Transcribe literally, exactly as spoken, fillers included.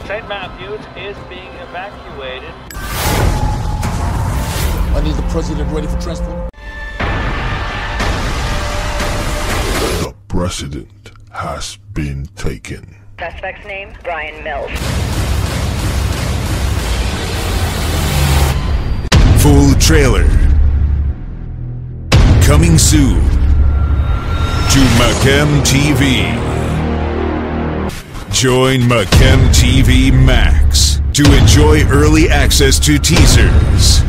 Saint Matthews is being evacuated. I need the president ready for transport. The precedent has been taken. Suspect's name, Brian Mills. Full trailer. Coming soon to MacamTV. Join MacamTV Max to enjoy early access to teasers,